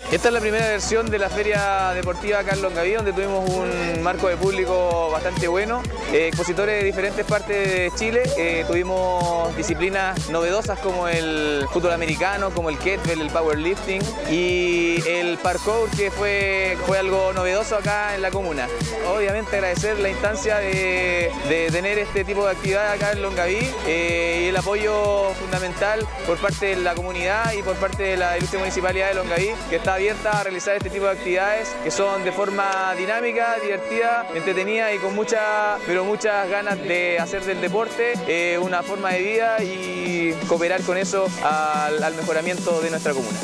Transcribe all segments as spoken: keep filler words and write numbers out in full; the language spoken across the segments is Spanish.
Esta es la primera versión de la Feria Deportiva acá en Longaví, donde tuvimos un marco de público bastante bueno, eh, expositores de diferentes partes de Chile, eh, tuvimos disciplinas novedosas como el fútbol americano, como el kettlebell, el powerlifting y el parkour, que fue, fue algo novedoso acá en la comuna. Obviamente agradecer la instancia de, de tener este tipo de actividad acá en Longaví eh, y el apoyo fundamental por parte de la comunidad y por parte de la Ilustre Municipalidad de Longaví, que está abierta a realizar este tipo de actividades que son de forma dinámica, divertida, entretenida y con muchas, pero muchas ganas de hacer del deporte eh, una forma de vida y cooperar con eso al, al mejoramiento de nuestra comuna.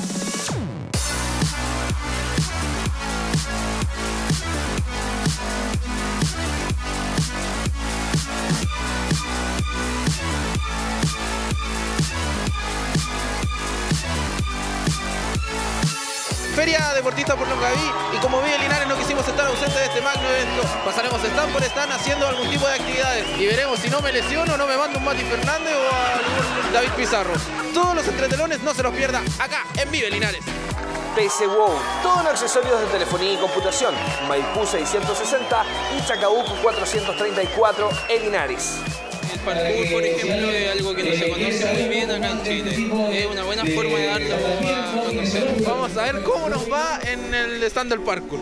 Feria Deportista por Longaví, y como Vive Linares no quisimos estar ausentes de este magno evento, pasaremos stand por stand haciendo algún tipo de actividades y veremos si no me lesiono o no me mando un Mati Fernández o a algún David Pizarro. Todos los entretelones no se los pierda acá en Vive Linares. P C WOW, todos los accesorios de telefonía y computación, Maipú seiscientos sesenta y Chacabuco cuatrocientos treinta y cuatro en Linares. El parkour, por ejemplo, es algo que no se conoce muy bien acá en Chile. Es una buena forma de darlo a conocer. Vamos a ver cómo nos va en el stand del parkour.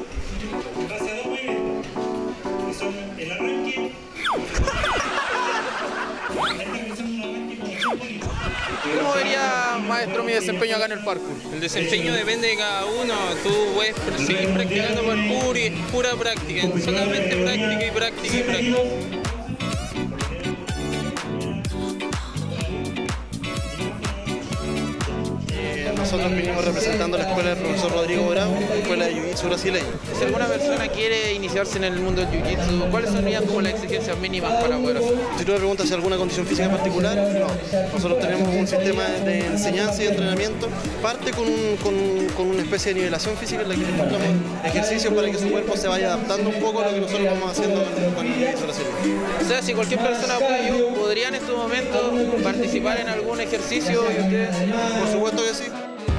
¿Cómo vería, maestro, mi desempeño acá en el parkour? El desempeño depende de cada uno. Tú puedes seguir practicando parkour y es pura práctica, solamente práctica y práctica y práctica. Nosotros vinimos representando la escuela del profesor Rodrigo Bravo, la escuela de Jiu-Jitsu brasileña. Si alguna persona quiere iniciarse en el mundo del Jiu-Jitsu, ¿cuáles serían como las exigencias mínimas para poder hacerlo? Si tú me preguntas si alguna condición física particular, no. Nosotros tenemos un sistema de enseñanza y entrenamiento. Parte con, un, con, con una especie de nivelación física en la que encontramos ejercicios para que su cuerpo se vaya adaptando un poco a lo que nosotros vamos haciendo con el Jiu-Jitsu brasileño. O sea, si cualquier persona puede, podría en estos momentos participar en algún ejercicio y ustedes... Por supuesto que sí.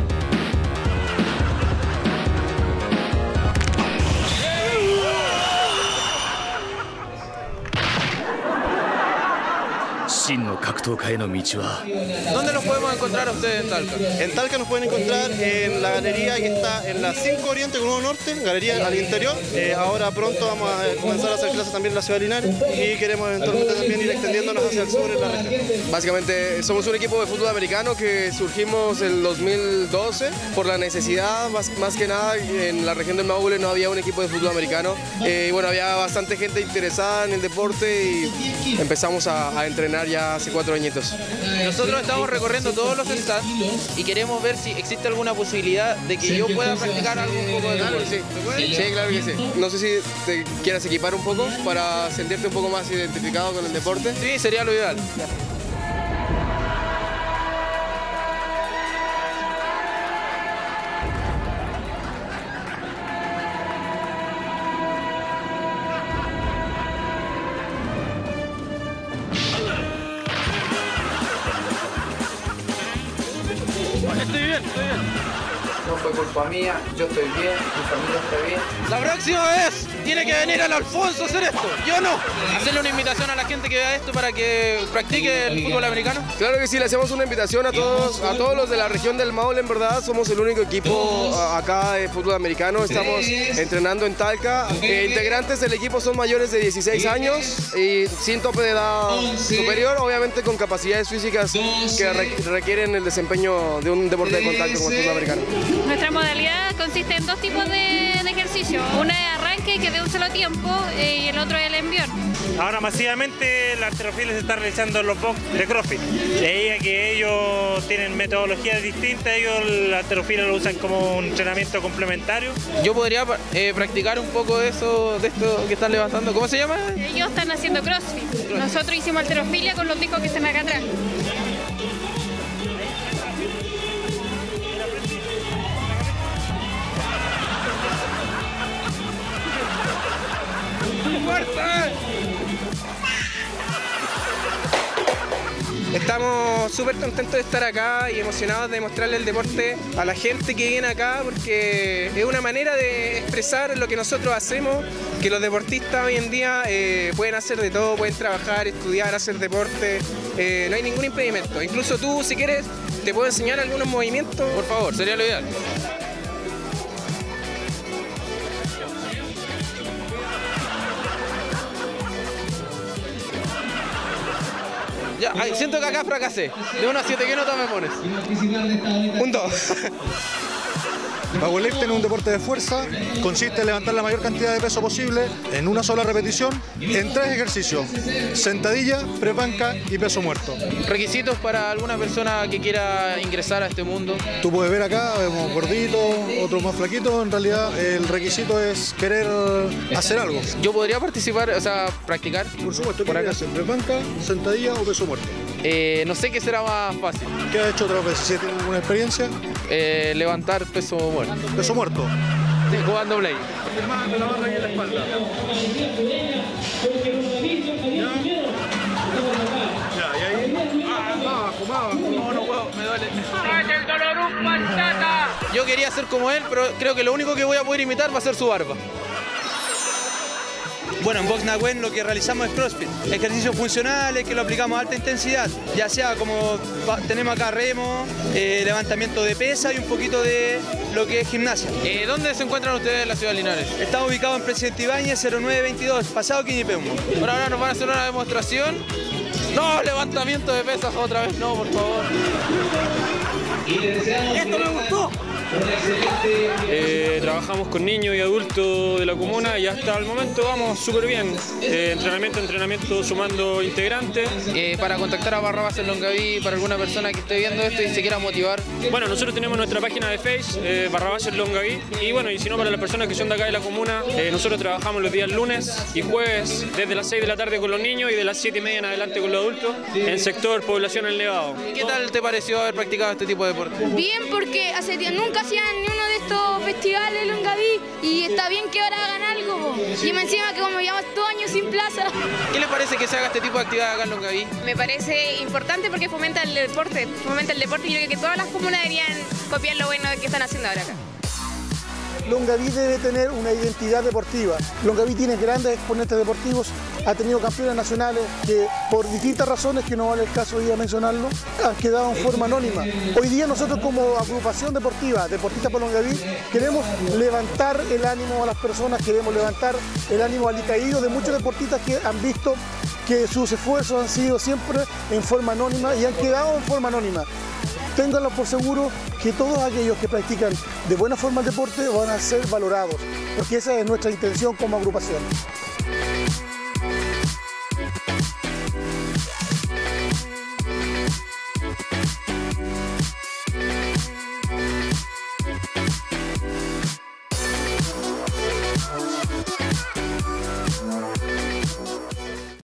¿Dónde los podemos encontrar a ustedes en Talca? En Talca nos pueden encontrar en la galería que está en la cinco Oriente con uno Norte, galería al interior. Eh, ahora pronto vamos a comenzar a hacer clases también en la ciudad de Linares y queremos eventualmente también ir extendiéndonos hacia el sur en la región. Básicamente somos un equipo de fútbol americano que surgimos en el dos mil doce por la necesidad, más, más que nada en la región del Maule no había un equipo de fútbol americano. Eh, bueno, había bastante gente interesada en el deporte y empezamos a, a entrenar ya hace cuatro añitos. Nosotros estamos recorriendo todos los stands y queremos ver si existe alguna posibilidad de que yo pueda practicar algún poco de deporte. Sí. Sí, claro que sí. No sé si te quieras equipar un poco para sentirte un poco más identificado con el deporte. Sí, sería lo ideal. Estoy bien, estoy bien. No fue culpa mía, yo estoy bien, mi familia está bien. La próxima vez tiene que venir al Alfonso a hacer esto, yo no. Hacerle una invitación a la gente que vea esto para que practique el fútbol americano. Claro que sí, le hacemos una invitación a todos, a todos los de la región del Maule, en verdad. Somos el único equipo acá de fútbol americano, estamos entrenando en Talca. Eh, integrantes del equipo son mayores de dieciséis años y sin tope de edad superior, obviamente con capacidades físicas que re requieren el desempeño de un deporte de contacto como el fútbol americano. Nuestra modalidad consiste en dos tipos de, de ejercicios. Una es arranque, que es de un solo tiempo, eh, y el otro es el envión. Ahora masivamente la halterofilia se está realizando en los box de CrossFit. De ahí a que ellos tienen metodologías distintas, ellos la halterofilia lo usan como un entrenamiento complementario. Yo podría eh, practicar un poco de eso, de esto que están levantando. ¿Cómo se llama? Ellos están haciendo CrossFit. Nosotros hicimos halterofilia con los discos que están acá atrás. Estamos estamos súper contentos de estar acá y emocionados de mostrarle el deporte a la gente que viene acá, porque es una manera de expresar lo que nosotros hacemos, que los deportistas hoy en día eh, pueden hacer de todo, pueden trabajar, estudiar, hacer deporte, eh, no hay ningún impedimento. Incluso tú, si quieres, te puedo enseñar algunos movimientos. Por favor, sería lo ideal. Ya, ay, siento que acá fracasé. De uno a siete, ¿qué nota me pones? Un dos. Powerlifting es un deporte de fuerza, consiste en levantar la mayor cantidad de peso posible en una sola repetición en tres ejercicios: sentadilla, press banca y peso muerto. ¿Requisitos para alguna persona que quiera ingresar a este mundo? Tú puedes ver acá, vemos gorditos, otros más flaquitos. En realidad el requisito es querer hacer algo. ¿Yo podría participar, o sea, practicar? Por supuesto, por acá. ¿Press banca, sentadilla o peso muerto? Eh, no sé qué será más fácil. ¿Qué has hecho otras veces? ¿Si tienes alguna experiencia? Eh, levantar peso muerto. ¿Peso muerto? Sí, jugando play. Firmando la barra ahí en la espalda. Ya, y ahí. Ah, abajo, más abajo. No, no puedo, me duele. Yo quería ser como él, pero creo que lo único que voy a poder imitar va a ser su barba. Bueno, en Box Nahuen lo que realizamos es CrossFit, ejercicios funcionales que lo aplicamos a alta intensidad, ya sea como tenemos acá remo, eh, levantamiento de pesa y un poquito de lo que es gimnasia. Eh, ¿Dónde se encuentran ustedes en la ciudad de Linares? Estamos ubicados en Presidente Ibáñez cero nueve veintidós, pasado Quiñipeumo. Por ahora nos van a hacer una demostración. No, levantamiento de pesas otra vez, no, por favor. ¡Esto me gustó! Eh, trabajamos con niños y adultos de la comuna y hasta el momento vamos súper bien. Eh, entrenamiento, entrenamiento, sumando integrantes. Eh, para contactar a Barrabás en Longaví, para alguna persona que esté viendo esto y se quiera motivar. Bueno, nosotros tenemos nuestra página de Face, eh, Barrabás en Longaví. Y bueno, y si no, para las personas que son de acá de la comuna, eh, nosotros trabajamos los días lunes y jueves desde las seis de la tarde con los niños y de las siete y media en adelante con los adultos en sector Población El Nevado. ¿Qué tal te pareció haber practicado este tipo de deporte? Bien, porque hace tiempo nunca hacían ni uno de estos festivales en Longaví y está bien que ahora hagan algo, po. Y más encima que como llevamos dos años sin plaza. ¿Qué le parece que se haga este tipo de actividad acá en Longaví? Me parece importante porque fomenta el deporte, fomenta el deporte y yo creo que todas las comunas deberían copiar lo bueno que están haciendo ahora acá. Longaví debe tener una identidad deportiva. Longaví tiene grandes exponentes deportivos, ha tenido campeones nacionales que por distintas razones, que no vale el caso hoy día mencionarlo, han quedado en forma anónima. Hoy día nosotros como agrupación deportiva, Deportistas por Longaví, queremos levantar el ánimo a las personas, queremos levantar el ánimo alicaído de muchos deportistas que han visto que sus esfuerzos han sido siempre en forma anónima y han quedado en forma anónima. Ténganlo por seguro que todos aquellos que practican de buena forma el deporte van a ser valorados, porque esa es nuestra intención como agrupación.